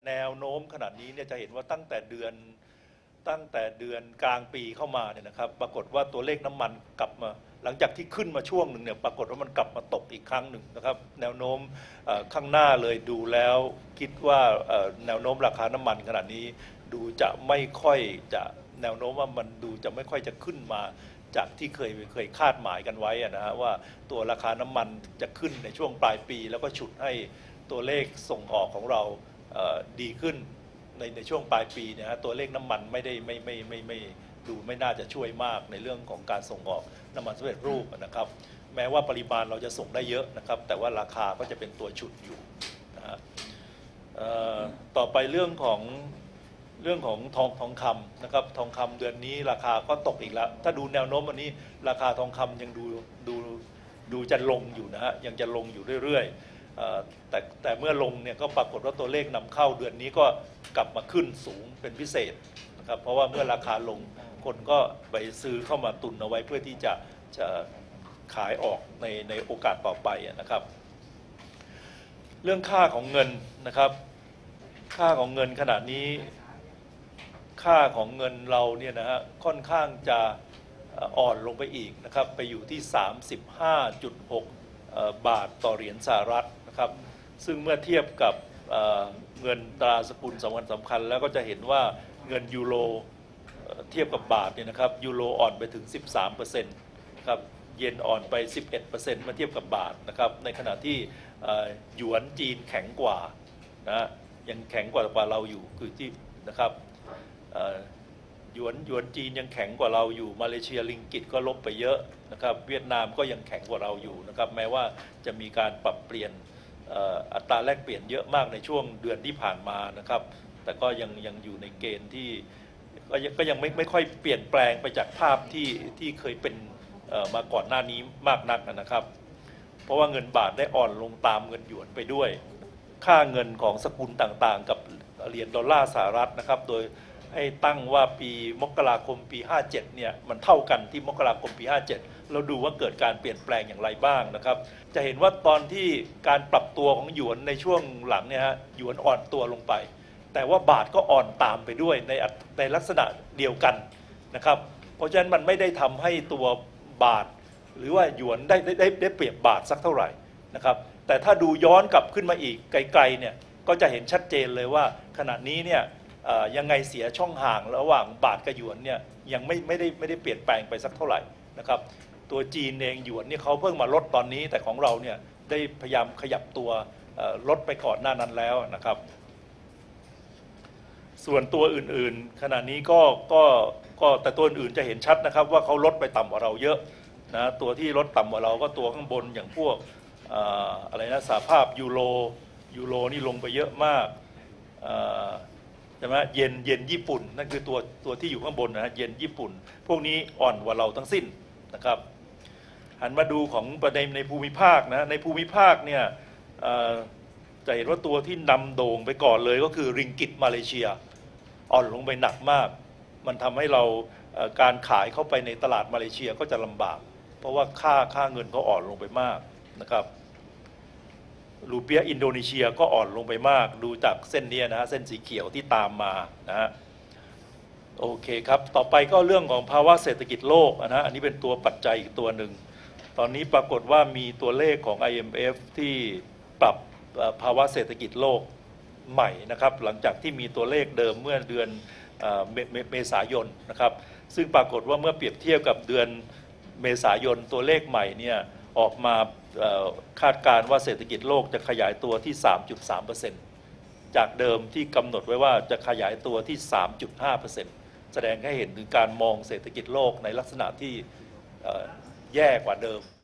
แนวโน้มขนาดนี้เนี่ยจะเห็นว่าตั้งแต่เดือนกลางปีเข้ามาเนี่ยนะครับปรากฏว่าตัวเลขน้ำมันกลับมาหลังจากที่ขึ้นมาช่วงหนึ่งเนี่ยปรากฏว่ามันกลับมาตกอีกครั้งหนึ่งนะครับแนวโน้มข้างหน้าเลยดูแล้วคิดว่าแนวโน้มราคาน้ำมันขนาดนี้ดูจะไม่ค่อยจะแนวโน้มว่ามันดูจะไม่ค่อยจะขึ้นมาจากที่เคยคาดหมายกันไว้นะฮะว่าตัวราคาน้ำมันจะขึ้นในช่วงปลายปีแล้วก็ฉุดให้ตัวเลขส่งออกของเราดีขึ้นในช่วงปลายปีนะฮะตัวเลขน้ำมันไม่ดูไม่น่าจะช่วยมากในเรื่องของการส่งออกน้ำมันสำเร็จรูปนะครับแม้ว่าปริมาณเราจะส่งได้เยอะนะครับแต่ว่าราคาก็จะเป็นตัวฉุดอยู่นะฮะต่อไปเรื่องของทองคำนะครับทองคำเดือนนี้ราคาก็ตกอีกแล้วถ้าดูแนวโน้มวันนี้ราคาทองคำยังดูจะลงอยู่นะฮะยังจะลงอยู่เรื่อยๆแต่เมื่อลงเนี่ยก็ปรากฏว่าตัวเลขนำเข้าเดือนนี้ก็กลับมาขึ้นสูงเป็นพิเศษนะครับเพราะว่าเมื่อราคาลงคนก็ไปซื้อเข้ามาตุนเอาไว้เพื่อที่จะขายออกในโอกาสต่อไปนะครับเรื่องค่าของเงินนะครับค่าของเงินขณะนี้ค่าของเงินเราเนี่ยนะฮะค่อนข้างจะอ่อนลงไปอีกนะครับไปอยู่ที่ 35.6 บาทต่อเหรียญสหรัฐนะครับซึ่งเมื่อเทียบกับเงินตราสกุลสำคัญแล้วก็จะเห็นว่าเงินยูโรเทียบกับบาทเนี่ยนะครับยูโรอ่อนไปถึง 13%ครับเยนอ่อนไป 11%เมื่อเทียบกับบาทนะครับในขณะที่หยวนจีนแข็งกว่านะยังแข็งกว่าเราอยู่คือที่นะครับหยวนจีนยังแข็งกว่าเราอยู่มาเลเซียริงกิตก็ลบไปเยอะนะครับเวียดนามก็ยังแข็งกว่าเราอยู่นะครับแม้ว่าจะมีการปรับเปลี่ยนอัตราแลกเปลี่ยนเยอะมากในช่วงเดือนที่ผ่านมานะครับแต่ก็ยังอยู่ในเกณฑ์ที่ก็ยังไม่ค่อยเปลี่ยนแปลงไปจากภาพที่เคยเป็นมาก่อนหน้านี้มากนักนะครับเพราะว่าเงินบาทได้อ่อนลงตามเงินหยวนไปด้วยค่าเงินของสกุลต่างๆกับเหรียญดอลลาร์สหรัฐนะครับโดยให้ตั้งว่าปีมกราคมปี57เนี่ยมันเท่ากันที่มกราคมปี57เราดูว่าเกิดการเปลี่ยนแปลงอย่างไรบ้างนะครับจะเห็นว่าตอนที่การปรับตัวของหยวนในช่วงหลังเนี่ยฮะหยวนอ่อนตัวลงไปแต่ว่าบาทก็อ่อนตามไปด้วยในลักษณะเดียวกันนะครับเพราะฉะนั้นมันไม่ได้ทำให้ตัวบาทหรือว่าหยวนได้เปรียบบาทสักเท่าไหร่นะครับแต่ถ้าดูย้อนกลับขึ้นมาอีกไกลๆเนี่ยก็จะเห็นชัดเจนเลยว่าขณะนี้เนี่ยยังไงเสียช่องห่างระหว่างบาทกับหยวนเนี่ยยังไม่ได้เปลี่ยนแปลงไปสักเท่าไหร่นะครับตัวจีนเองหยวนเนี่ยเขาเพิ่งมาลดตอนนี้แต่ของเราเนี่ยได้พยายามขยับตัวลดไปก่อนหน้านั้นแล้วนะครับส่วนตัวอื่นๆขณะนี้ก็แต่ตัวอื่นจะเห็นชัดนะครับว่าเขาลดไปต่ำกว่าเราเยอะนะตัวที่ลดต่ำกว่าเราก็ตัวข้างบนอย่างพวกอะไรนะสหภาพยูโรนี่ลงไปเยอะมากใช่ไหมเยนญี่ปุ่นนั่นคือตัวที่อยู่ข้างบนนะเยนญี่ปุ่นพวกนี้อ่อนกว่าเราทั้งสิ้นนะครับหันมาดูของประเด็นในภูมิภาคนะในภูมิภาคเนี่ยจะเห็นว่าตัวที่นำโด่งไปก่อนเลยก็คือริงกิตมาเลเซียอ่อนลงไปหนักมากมันทำให้เราการขายเข้าไปในตลาดมาเลเซียก็จะลำบากเพราะว่าค่าเงินเขาอ่อนลงไปมากนะครับรูเปียอินโดนีเซียก็อ่อนลงไปมากดูจากเส้นนี้นะฮะเส้นสีเขียวที่ตามมานะฮะโอเคครับต่อไปก็เรื่องของภาวะเศรษฐกิจโลกนะอันนี้เป็นตัวปัจจัยอีกตัวหนึ่งตอนนี้ปรากฏว่ามีตัวเลขของ IMF ที่ปรับภาวะเศรษฐกิจโลกใหม่นะครับหลังจากที่มีตัวเลขเดิมเมื่อเดือนเมษายนนะครับซึ่งปรากฏว่าเมื่อเปรียบเทียบกับเดือนเมษายนตัวเลขใหม่เนี่ยออกมาคาดการณ์ว่าเศรษฐกิจโลกจะขยายตัวที่ 3.3% จากเดิมที่กำหนดไว้ว่าจะขยายตัวที่ 3.5% แสดงให้เห็นถึงการมองเศรษฐกิจโลกในลักษณะที่แย่กว่าเดิม